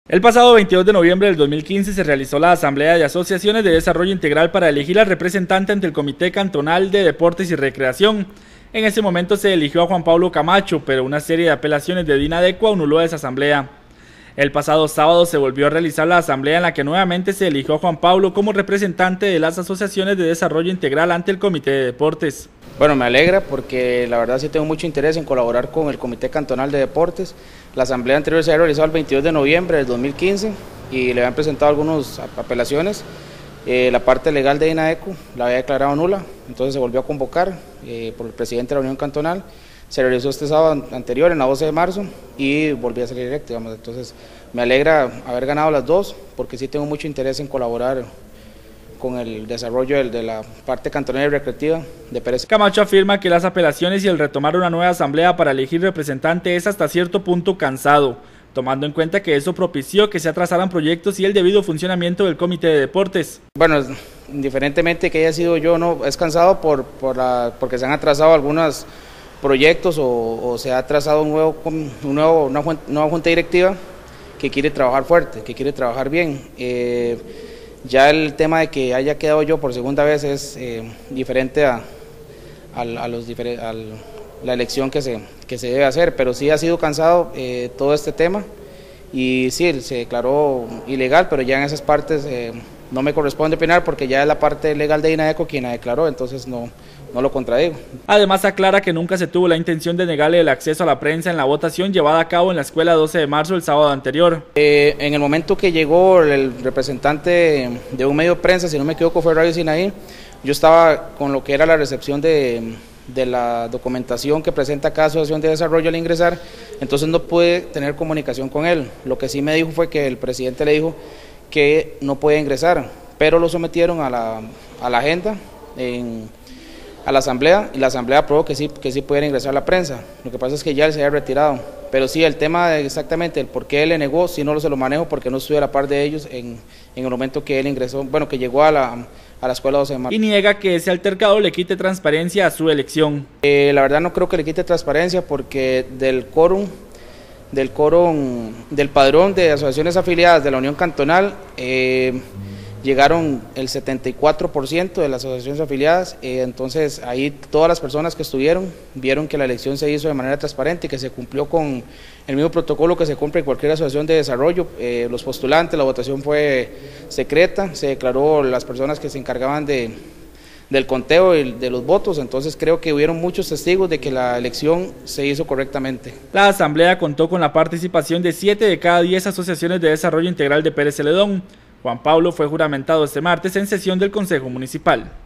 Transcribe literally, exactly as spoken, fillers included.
El pasado veintidós de noviembre del dos mil quince se realizó la Asamblea de Asociaciones de Desarrollo Integral para elegir al representante ante el Comité Cantonal de Deportes y Recreación. En ese momento se eligió a Juan Pablo Camacho, pero una serie de apelaciones de Dinadeco anuló esa asamblea. El pasado sábado se volvió a realizar la asamblea en la que nuevamente se eligió a Juan Pablo como representante de las asociaciones de desarrollo integral ante el Comité de Deportes. Bueno, me alegra porque la verdad sí tengo mucho interés en colaborar con el Comité Cantonal de Deportes. La asamblea anterior se había realizado el veintidós de noviembre del dos mil quince y le habían presentado algunas apelaciones. Eh, la parte legal de Dinadeco la había declarado nula, entonces se volvió a convocar eh, por el presidente de la Unión Cantonal. Se realizó este sábado anterior, en la doce de marzo, y volví a salir directo, digamos. Entonces me alegra haber ganado las dos, porque sí tengo mucho interés en colaborar con el desarrollo de la parte cantonal y recreativa de Pérez. Camacho afirma que las apelaciones y el retomar una nueva asamblea para elegir representante es hasta cierto punto cansado, tomando en cuenta que eso propició que se atrasaran proyectos y el debido funcionamiento del Comité de Deportes. Bueno, indiferentemente que haya sido yo, no es cansado por, por la, porque se han atrasado algunos proyectos o, o se ha atrasado un nuevo, un nuevo, una nueva junta directiva que quiere trabajar fuerte, que quiere trabajar bien. Eh, ya el tema de que haya quedado yo por segunda vez es eh, diferente a, a, a, los, a la elección que se, que se debe hacer, pero sí ha sido cansado eh, todo este tema y sí, se declaró ilegal, pero ya en esas partes eh, no me corresponde opinar porque ya es la parte legal de Dinadeco quien la declaró, entonces no, no lo contradigo. Además aclara que nunca se tuvo la intención de negarle el acceso a la prensa en la votación llevada a cabo en la escuela doce de marzo el sábado anterior. Eh, en el momento que llegó el representante de un medio de prensa, si no me equivoco fue Radio Sinaí, yo estaba con lo que era la recepción de, de la documentación que presenta cada asociación de desarrollo al ingresar, entonces no pude tener comunicación con él. Lo que sí me dijo fue que el presidente le dijo que no podía ingresar, pero lo sometieron a la, a la agenda en, a la asamblea y la asamblea aprobó que sí, que sí pudiera ingresar la prensa. Lo que pasa es que ya él se había retirado, pero sí el tema de exactamente el por qué él le negó, sí no lo se lo manejo porque no estuve a la par de ellos en, en el momento que él ingresó, bueno, que llegó a la, a la escuela doce de marzo. Y niega que ese altercado le quite transparencia a su elección. Eh, la verdad no creo que le quite transparencia porque del quórum del quórum del padrón de asociaciones afiliadas de la Unión Cantonal eh, llegaron el setenta y cuatro por ciento de las asociaciones afiliadas, eh, entonces ahí todas las personas que estuvieron vieron que la elección se hizo de manera transparente y que se cumplió con el mismo protocolo que se cumple en cualquier asociación de desarrollo. Eh, los postulantes, la votación fue secreta, se declaró las personas que se encargaban de del conteo y de los votos, entonces creo que hubieron muchos testigos de que la elección se hizo correctamente. La asamblea contó con la participación de siete de cada diez asociaciones de desarrollo integral de Pérez Celedón. Juan Pablo fue juramentado este martes en sesión del Consejo Municipal.